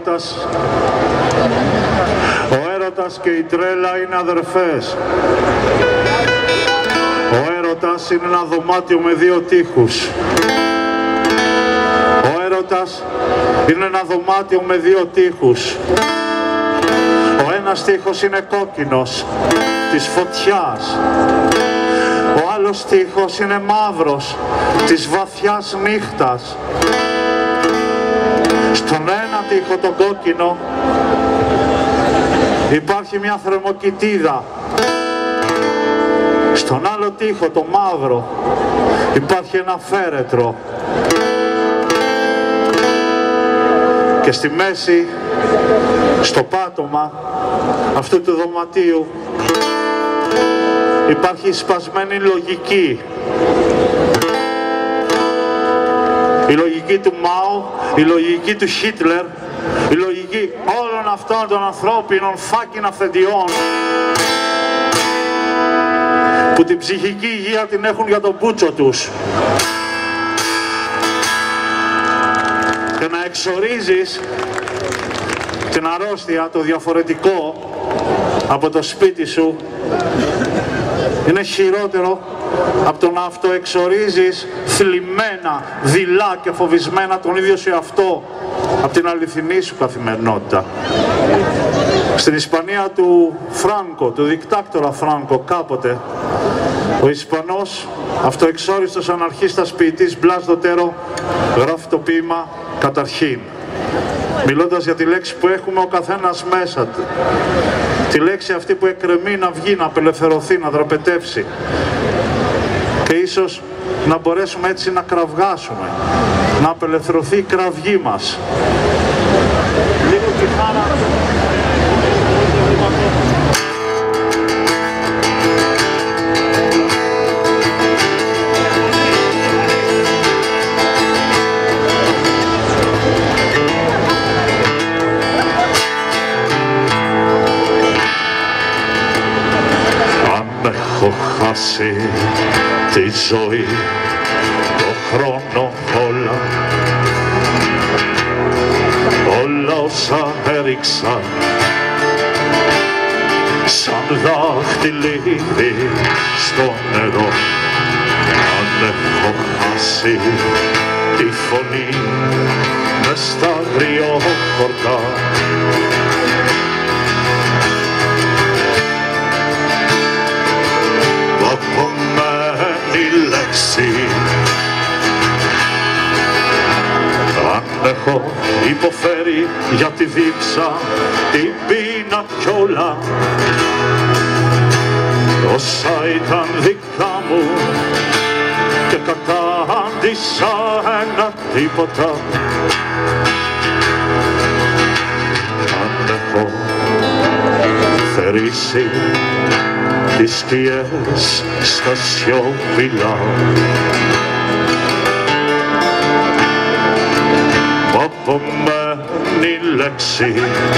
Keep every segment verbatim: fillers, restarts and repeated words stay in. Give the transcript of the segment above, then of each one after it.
έρωτας, ο έρωτας και η τρέλα είναι αδερφές. Ο έρωτας είναι ένα δωμάτιο με δύο τοίχους. Ο έρωτας είναι ένα δωμάτιο με δύο τοίχους. Ο ένας τοίχος είναι κόκκινος, της φωτιάς. Ο άλλος τοίχος είναι μαύρος, της βαθιάς νύχτας. Στον ένα τοίχο, τον κόκκινο, υπάρχει μια θερμοκοιτίδα. Στον άλλο τοίχο, το μαύρο, υπάρχει ένα φέρετρο. Και στη μέση, στο πάτωμα αυτού του δωματίου, υπάρχει σπασμένη λογική. Η λογική του Μάο, η λογική του Χίτλερ, η λογική όλων αυτών των ανθρώπινων φάκιν αυθεντιών που την ψυχική υγεία την έχουν για τον μπούτσο τους. Και να εξορίζεις την αρρώστια, το διαφορετικό από το σπίτι σου είναι χειρότερο από το να αυτοεξορίζεις θλιμμένα, δειλά και φοβισμένα τον ίδιο σου εαυτό από την αληθινή σου καθημερινότητα. Στην Ισπανία του Φράνκο, του δικτάκτορα Φράνκο, κάποτε ο Ισπανός αυτοεξόριστος αναρχίστας ποιητής Μπλας Δοτέρο γράφει το ποίημα «Καταρχήν», μιλώντας για τη λέξη που έχουμε ο καθένας μέσα του. Τη λέξη αυτή που εκκρεμεί να βγει, να απελευθερωθεί, να δραπετεύσει. Και ίσως να μπορέσουμε έτσι να κραυγάσουμε, να απελευθερωθεί η κραυγή μας. Λίγο κιθάρα. Έχω χάσει τη ζωή, το χρόνο, όλα, όλα όσα έριξα σαν δάχτυλίδι στο νερό. Αν έχω χάσει τη φωνή μες στα αγριόχορτα, απομένει λέξη, αν έχω υποφέρει για τη δίψα, την πείνα κι όλα όσα ήταν δικά μου και κατάντησα ένα τίποτα. Αν έχω θερήσει τις σκιές στα σιωπηλά, μ' απομένει λέξη,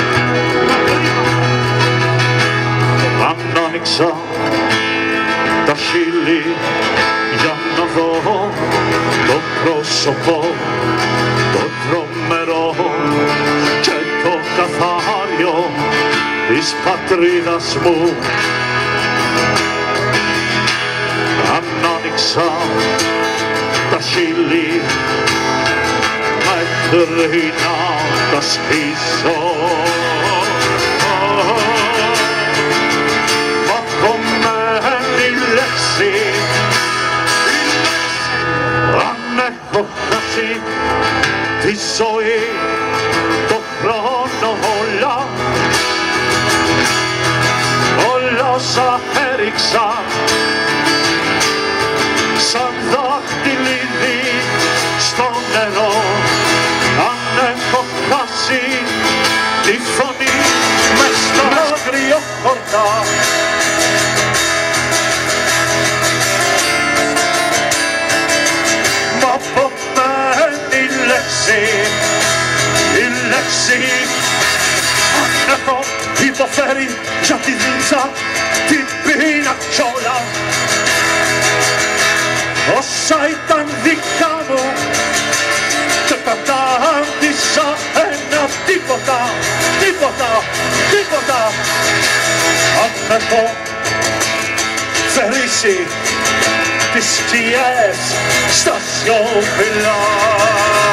αν άνοιξα τα χείλη για να δω το πρόσωπο, το τρομερό και το καθάριο της πατρίδας μου. Αν άνοιξα τα χείλη μέχρι να τα σκίσω, μ' απομένει λέξη, αν έχω χάσει τη ζωή, το χρόνο, όλα, όλα όσα έριξα σαν δάχτυλίδι στο νερό. Αν έχω χάσει τη φωνή μες στα αγριόχορτα, μ' απομένει λέξη, η λέξη, αν έχω υποφέρει για τη δίψα, την πείνα κι όλα όσα ήταν δικά μου και κατάντησα ένα τίποτα. έχω θερήσει τις σκιές στα σιωπηλά.